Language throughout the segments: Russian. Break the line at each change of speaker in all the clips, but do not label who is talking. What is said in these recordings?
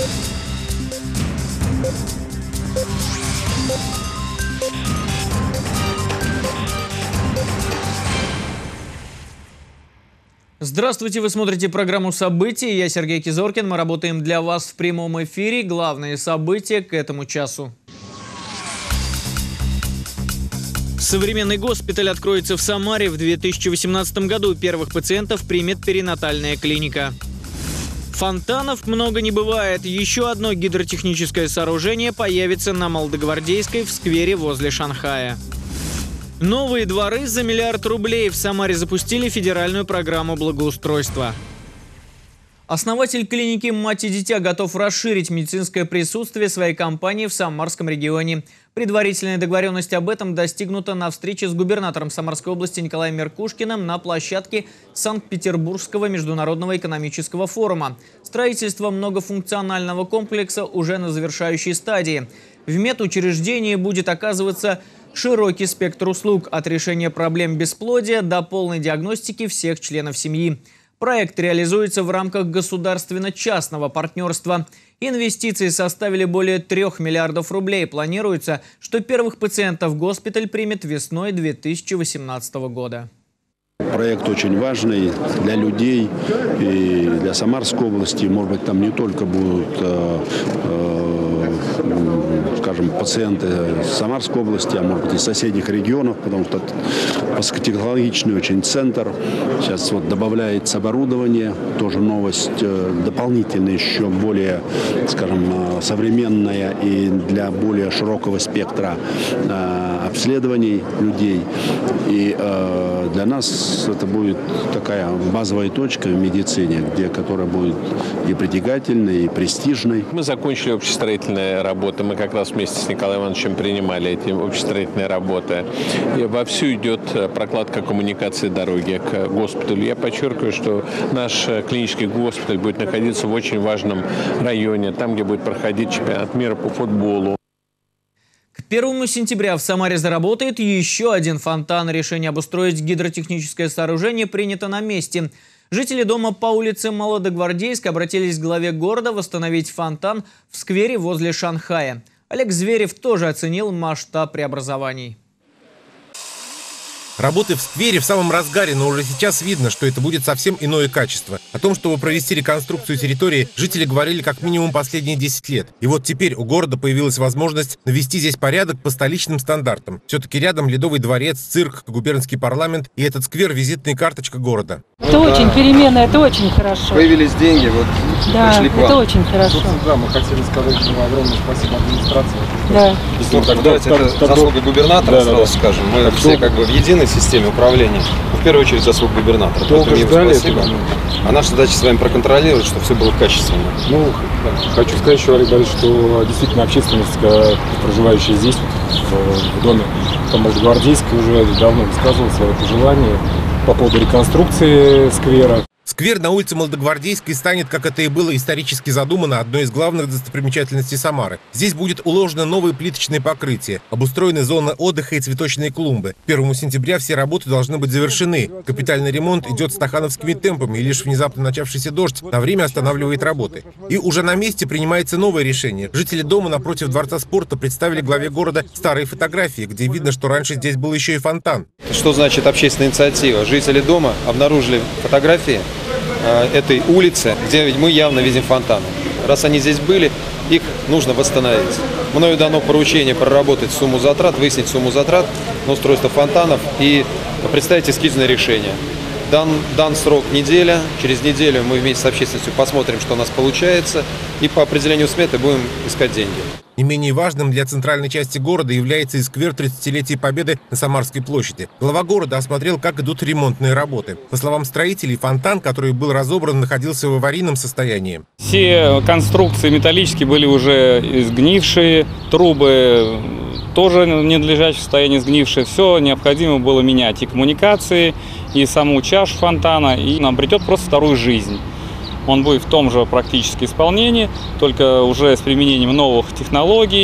Здравствуйте, вы смотрите программу «События». Я Сергей Кизоркин. Мы работаем для вас в прямом эфире. Главные события к этому часу. Современный госпиталь откроется в Самаре. В 2018 году первых пациентов примет перинатальная клиника. Фонтанов много не бывает. Еще одно гидротехническое сооружение появится на Молодогвардейской в сквере возле Шанхая. Новые дворы за миллиард рублей. В Самаре запустили федеральную программу благоустройства. Основатель клиники «Мать и дитя» готов расширить медицинское присутствие своей компании в Самарском регионе. Предварительная договоренность об этом достигнута на встрече с губернатором Самарской области Николаем Меркушкиным на площадке Санкт-Петербургского международного экономического форума. Строительство многофункционального комплекса уже на завершающей стадии. В медучреждении будет оказываться широкий спектр услуг от решения проблем бесплодия до полной диагностики всех членов семьи. Проект реализуется в рамках государственно-частного партнерства. Инвестиции составили более 3 миллиардов рублей. Планируется, что первых пациентов госпиталь примет весной 2018 года.
Проект очень важный для людей и для Самарской области. Может быть, там не только будут, скажем, пациенты Самарской области, а может быть и соседних регионов, потому что это высокотехнологичный очень центр. Сейчас вот добавляется оборудование, тоже новость дополнительная, еще более, скажем, современная и для более широкого спектра обследований людей. И для нас это будет такая базовая точка в медицине, которая будет и притягательной, и престижной.
Мы закончили общестроительные работы. Мы как раз вместе с Николаем Ивановичем принимали эти общестроительные работы. И вовсю идет прокладка коммуникации дороги к госпиталю. Я подчеркиваю, что наш клинический госпиталь будет находиться в очень важном районе, там, где будет проходить чемпионат мира по футболу.
К 1 сентября в Самаре заработает еще один фонтан. Решение обустроить гидротехническое сооружение принято на месте. Жители дома по улице Молодогвардейской обратились к главе города восстановить фонтан в сквере возле Шанхая. Олег Зверев тоже оценил масштаб преобразований.
Работы в сквере в самом разгаре, но уже сейчас видно, что это будет совсем иное качество. О том, чтобы провести реконструкцию территории, жители говорили как минимум последние 10 лет. И вот теперь у города появилась возможность навести здесь порядок по столичным стандартам. Все-таки рядом Ледовый дворец, цирк, губернский парламент и этот сквер – визитная карточка города.
Это очень перемена, это очень хорошо.
Появились деньги, вот
да,
пришли к вам.
Это очень хорошо.
Да, мы хотели сказать огромное спасибо администрации.
Да.
Это заслуга губернатора, сразу скажем. Мы все как бы в единой системе управления. В первую очередь заслуга губернатора.
Долго ждали.
Спасибо. А наша задача с вами проконтролировать, чтобы все было качественно.
Ну, хочу сказать еще, Олег Борисович, что действительно общественность, проживающая здесь, в доме по Молодогвардейской, уже давно высказывала свое пожелание по поводу реконструкции сквера.
Сквер на улице Молодогвардейской станет, как это и было исторически задумано, одной из главных достопримечательностей Самары. Здесь будет уложено новое плиточное покрытие, обустроены зоны отдыха и цветочные клумбы. К 1 сентября все работы должны быть завершены. Капитальный ремонт идет стахановскими темпами, и лишь внезапно начавшийся дождь на время останавливает работы. И уже на месте принимается новое решение. Жители дома напротив Дворца спорта представили главе города старые фотографии, где видно, что раньше здесь был еще и фонтан.
Что значит общественная инициатива? Жители дома обнаружили фотографии этой улицы, где мы явно видим фонтаны. Раз они здесь были, их нужно восстановить. Мною дано поручение проработать сумму затрат, выяснить сумму затрат на устройство фонтанов и представить эскизное решение. Дан срок неделя. Через неделю мы вместе с общественностью посмотрим, что у нас получается, и по определению сметы будем искать деньги.
Не менее важным для центральной части города является и сквер 30-летия Победы на Самарской площади. Глава города осмотрел, как идут ремонтные работы. По словам строителей, фонтан, который был разобран, находился в аварийном состоянии.
Все конструкции металлические были уже изгнившие, трубы тоже в ненадлежащем состоянии сгнившие. Все необходимо было менять, и коммуникации, и саму чашу фонтана, и нам придет просто вторую жизнь. Он будет в том же практически исполнении, только уже с применением новых технологий.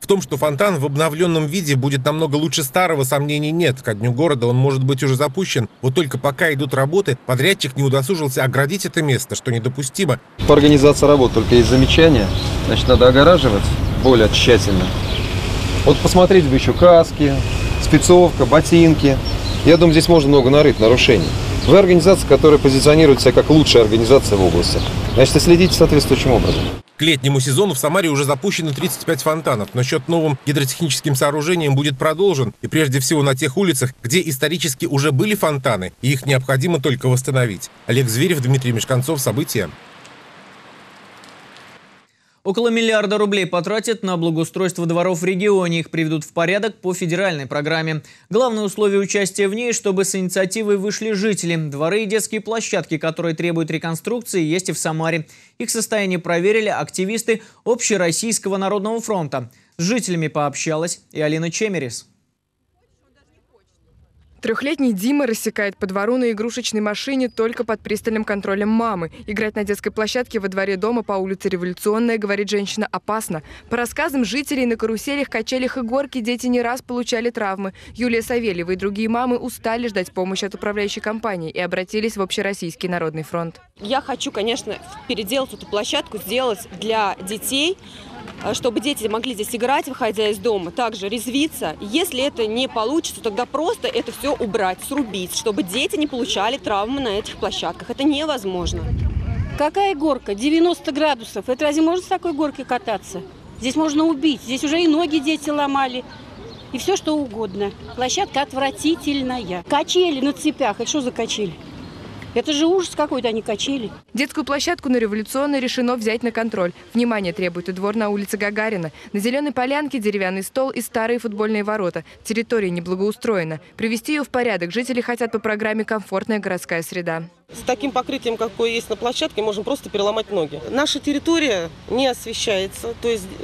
В том, что фонтан в обновленном виде будет намного лучше старого, сомнений нет. Ко дню города он может быть уже запущен. Вот только пока идут работы, подрядчик не удосужился оградить это место, что недопустимо.
По организации работ только есть замечания. Значит, надо огораживать более тщательно. Вот посмотреть бы еще каски, спецовка, ботинки. Я думаю, здесь можно много нарыть нарушений. Вы организация, которая позиционирует себя как лучшая организация в области. Значит, и следите соответствующим образом.
К летнему сезону в Самаре уже запущено 35 фонтанов, но счет новым гидротехническим сооружениям будет продолжен. И прежде всего на тех улицах, где исторически уже были фонтаны, и их необходимо только восстановить. Олег Зверев, Дмитрий Мешканцов. События.
Около миллиарда рублей потратят на благоустройство дворов в регионе. Их приведут в порядок по федеральной программе. Главное условие участия в ней, чтобы с инициативой вышли жители. Дворы и детские площадки, которые требуют реконструкции, есть и в Самаре. Их состояние проверили активисты Общероссийского народного фронта. С жителями пообщалась и Алина Чемерис.
Трехлетний Дима рассекает по двору на игрушечной машине только под пристальным контролем мамы. Играть на детской площадке во дворе дома по улице Революционная, говорит женщина, опасно. По рассказам жителей, на каруселях, качелях и горке дети не раз получали травмы. Юлия Савельева и другие мамы устали ждать помощи от управляющей компании и обратились в Общероссийский народный фронт.
Я хочу, конечно, переделать эту площадку, сделать для детей, чтобы дети могли здесь играть, выходя из дома, также резвиться. Если это не получится, тогда просто это все убрать, срубить, чтобы дети не получали травмы на этих площадках. Это невозможно.
Какая горка? 90 градусов. Это разве можно с такой горкой кататься? Здесь можно убить. Здесь уже и ноги дети ломали. И все, что угодно. Площадка отвратительная. Качели на цепях. Это что за качели? Это же ужас какой-то, они качели.
Детскую площадку на Революционной решено взять на контроль. Внимание требует и двор на улице Гагарина. На зеленой полянке деревянный стол и старые футбольные ворота. Территория неблагоустроена. Привести ее в порядок жители хотят по программе «Комфортная городская среда».
С таким покрытием, какое есть на площадке, можно просто переломать ноги. Наша территория не освещается, то есть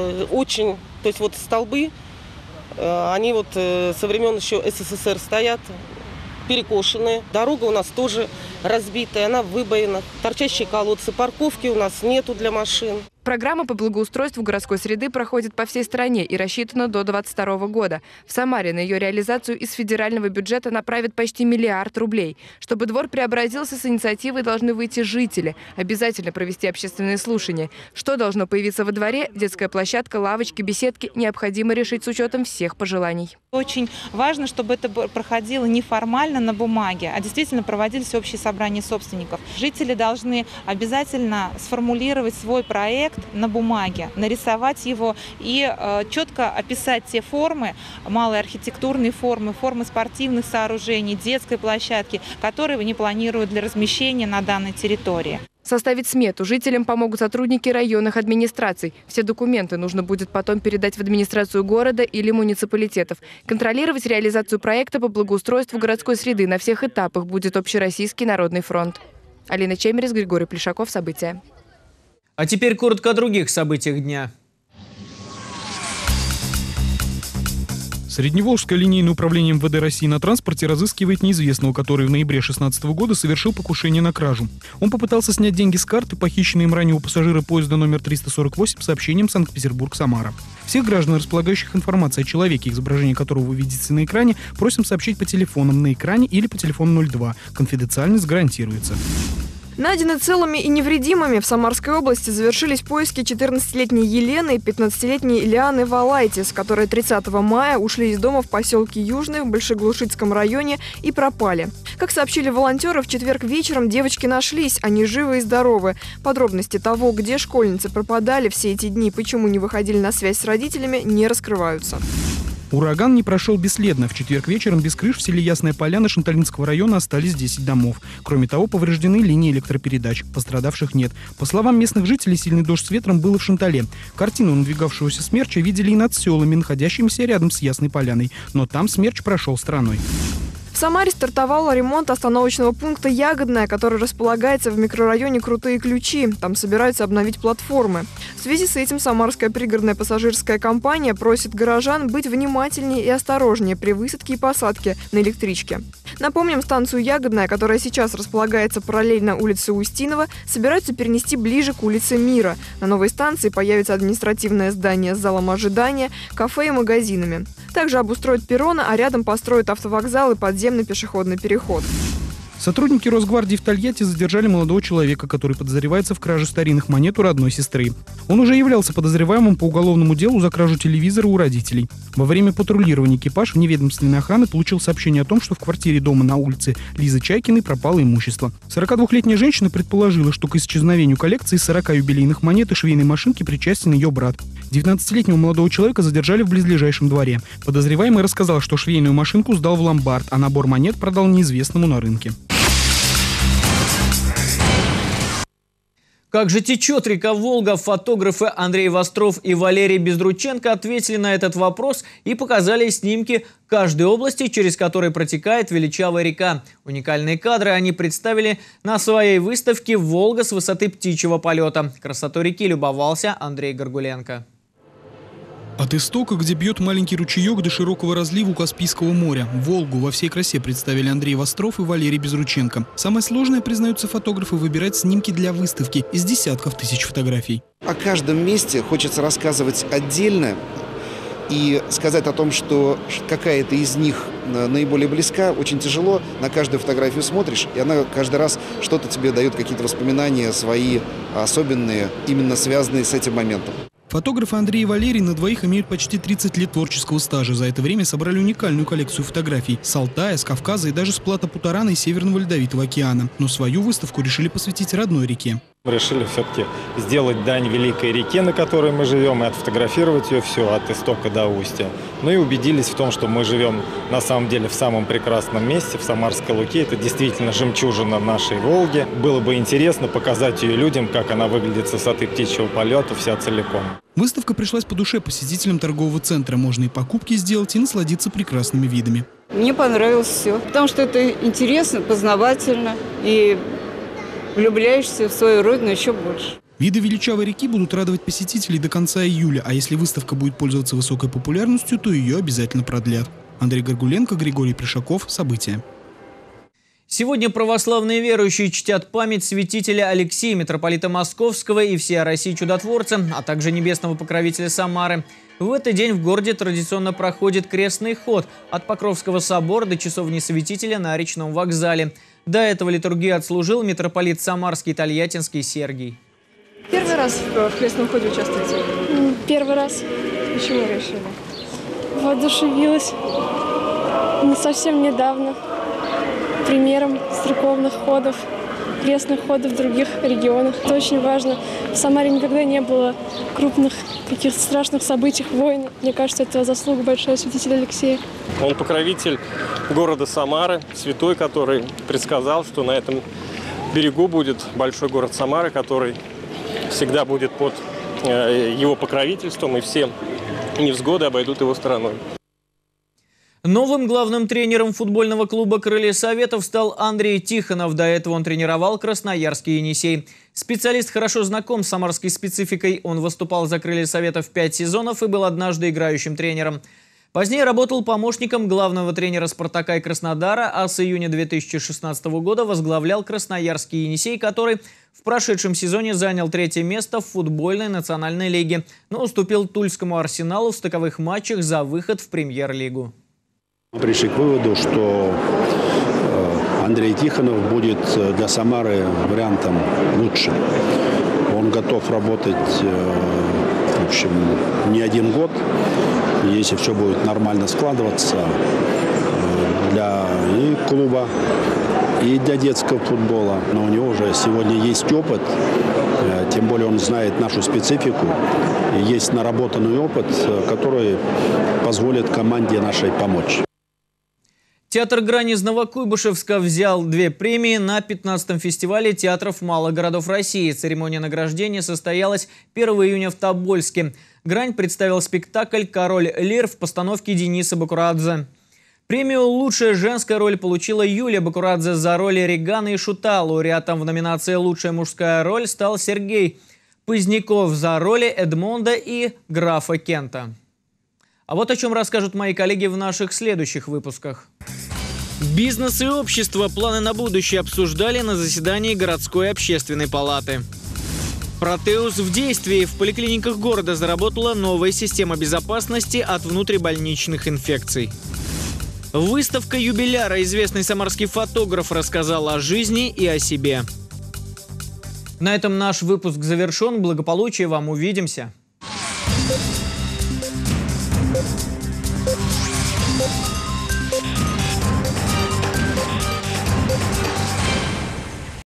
вот столбы, они вот со времен еще СССР стоят, перекошенные. Дорога у нас тоже разбитая, она в выбоинах. Торчащие колодцы, парковки у нас нету для машин.
Программа по благоустройству городской среды проходит по всей стране и рассчитана до 2022 года. В Самаре на ее реализацию из федерального бюджета направят почти 1 миллиард рублей. Чтобы двор преобразился, с инициативой должны выйти жители. Обязательно провести общественные слушания. Что должно появиться во дворе, детская площадка, лавочки, беседки, необходимо решить с учетом всех пожеланий.
Очень важно, чтобы это проходило не формально на бумаге, а действительно проводились общие собрания собственников. Жители должны обязательно сформулировать свой проект на бумаге, нарисовать его и четко описать те формы, малые архитектурные формы, формы спортивных сооружений, детской площадки, которые они планируют для размещения на данной территории.
Составить смету жителям помогут сотрудники районных администраций. Все документы нужно будет потом передать в администрацию города или муниципалитетов. Контролировать реализацию проекта по благоустройству городской среды на всех этапах будет Общероссийский народный фронт. Алина Чемерис, Григорий Плешаков. События.
А теперь коротко о других событиях дня.
Средневолжское линейное управление МВД России на транспорте разыскивает неизвестного, который в ноябре 2016 года совершил покушение на кражу. Он попытался снять деньги с карты, похищенной им ранее у пассажира поезда номер 348, сообщением Санкт-Петербург-Самара. Всех граждан, располагающих информацией о человеке, изображение которого вы видите на экране, просим сообщить по телефонам на экране или по телефону 02. Конфиденциальность гарантируется.
Найдены целыми и невредимыми. В Самарской области завершились поиски 14-летней Елены и 15-летней Ильяны Валайтис, которые 30 мая ушли из дома в поселке Южный в Большеглушицком районе и пропали. Как сообщили волонтеры, в четверг вечером девочки нашлись, они живы и здоровы. Подробности того, где школьницы пропадали все эти дни, почему не выходили на связь с родителями, не раскрываются.
Ураган не прошел бесследно. В четверг вечером без крыш в селе Ясная Поляна Шанталинского района остались 10 домов. Кроме того, повреждены линии электропередач. Пострадавших нет. По словам местных жителей, сильный дождь с ветром был и в Шантале. Картину надвигавшегося смерча видели и над селами, находящимися рядом с Ясной Поляной. Но там смерч прошел стороной.
В Самаре стартовал ремонт остановочного пункта «Ягодная», который располагается в микрорайоне Крутые Ключи. Там собираются обновить платформы. В связи с этим Самарская пригородная пассажирская компания просит горожан быть внимательнее и осторожнее при высадке и посадке на электричке. Напомним, станцию «Ягодная», которая сейчас располагается параллельно улице Устинова, собираются перенести ближе к улице Мира. На новой станции появится административное здание с залом ожидания, кафе и магазинами. Также обустроят перроны, а рядом построят автовокзал и подземный пешеходный переход.
Сотрудники Росгвардии в Тольятти задержали молодого человека, который подозревается в краже старинных монет у родной сестры. Он уже являлся подозреваемым по уголовному делу за кражу телевизора у родителей. Во время патрулирования экипаж вневедомственной охраны получил сообщение о том, что в квартире дома на улице Лизы Чайкиной пропало имущество. 42-летняя женщина предположила, что к исчезновению коллекции 40 юбилейных монет и швейной машинки причастен ее брат. 19-летнего молодого человека задержали в близлежащем дворе. Подозреваемый рассказал, что швейную машинку сдал в ломбард, а набор монет продал неизвестному на рынке.
Как же течет река Волга? Фотографы Андрей Востров и Валерий Безрученко ответили на этот вопрос и показали снимки каждой области, через которой протекает величавая река. Уникальные кадры они представили на своей выставке «Волга с высоты птичьего полета». Красотой реки любовался Андрей Горгуленко.
От истока, где бьет маленький ручеек, до широкого разлива у Каспийского моря. Волгу во всей красе представили Андрей Востров и Валерий Безрученко. Самое сложное, признаются фотографы, выбирать снимки для выставки из десятков тысяч фотографий.
О каждом месте хочется рассказывать отдельно и сказать о том, что какая-то из них наиболее близка, очень тяжело. На каждую фотографию смотришь, и она каждый раз что-то тебе дает, какие-то воспоминания свои особенные, именно связанные с этим моментом.
Фотографы Андрей и Валерий на двоих имеют почти 30 лет творческого стажа. За это время собрали уникальную коллекцию фотографий с Алтая, с Кавказа и даже с плато Путарана и Северного Ледовитого океана. Но свою выставку решили посвятить родной реке.
Мы решили все-таки сделать дань великой реке, на которой мы живем, и отфотографировать ее все от истока до устья. Ну и убедились в том, что мы живем на самом деле в самом прекрасном месте, в Самарской Луке. Это действительно жемчужина нашей Волги. Было бы интересно показать ее людям, как она выглядит с высоты птичьего полета, вся целиком.
Выставка пришлась по душе посетителям торгового центра. Можно и покупки сделать, и насладиться прекрасными видами.
Мне понравилось все, потому что это интересно, познавательно и влюбляешься в свою родину еще больше.
Виды величавой реки будут радовать посетителей до конца июля, а если выставка будет пользоваться высокой популярностью, то ее обязательно продлят. Андрей Горгуленко, Григорий Пришаков. События.
Сегодня православные верующие чтят память святителя Алексия, митрополита Московского и всея России чудотворца, а также небесного покровителя Самары. В этот день в городе традиционно проходит крестный ход от Покровского собора до часовни святителя на речном вокзале. До этого литургию отслужил митрополит Самарский и Тольяттинский Сергий.
Первый раз в крестном ходе участвуете?
Первый раз.
Почему решили?
Воодушевилась. Не совсем недавно. Примером церковных ходов, крестных ходов в других регионах. Это очень важно. В Самаре никогда не было крупных каких-то страшных событий, войн. Мне кажется, это заслуга большая святителя Алексея.
Он покровитель города Самары, святой, который предсказал, что на этом берегу будет большой город Самара, который всегда будет под его покровительством, и все невзгоды обойдут его стороной.
Новым главным тренером футбольного клуба «Крылья Советов» стал Андрей Тихонов. До этого он тренировал красноярский «Енисей». Специалист хорошо знаком с самарской спецификой. Он выступал за «Крылья Советов» 5 сезонов и был однажды играющим тренером. Позднее работал помощником главного тренера «Спартака» и Краснодара, а с июня 2016 года возглавлял красноярский «Енисей», который в прошедшем сезоне занял 3-е место в футбольной национальной лиге, но уступил Тульскому «Арсеналу» в стыковых матчах за выход в премьер-лигу.
Пришли к выводу, что Андрей Тихонов будет для Самары вариантом лучше. Он готов работать, в общем, не один год. Если все будет нормально складываться для и клуба, и для детского футбола. Но у него уже сегодня есть опыт, тем более он знает нашу специфику. Есть наработанный опыт, который позволит команде нашей помочь.
Театр «Грань» из Новокуйбышевска взял 2 премии на 15-м фестивале театров малых городов России. Церемония награждения состоялась 1 июня в Тобольске. «Грань» представил спектакль «Король Лир» в постановке Дениса Бакурадзе. Премию «Лучшая женская роль» получила Юлия Бакурадзе за роли Реганы и Шута. Лауреатом в номинации «Лучшая мужская роль» стал Сергей Поздняков за роли Эдмонда и графа Кента. А вот о чем расскажут мои коллеги в наших следующих выпусках. Бизнес и общество планы на будущее обсуждали на заседании городской общественной палаты. Протеус в действии. В поликлиниках города заработала новая система безопасности от внутрибольничных инфекций. Выставка юбиляра. Известный самарский фотограф рассказал о жизни и о себе. На этом наш выпуск завершен. Благополучия вам. Увидимся.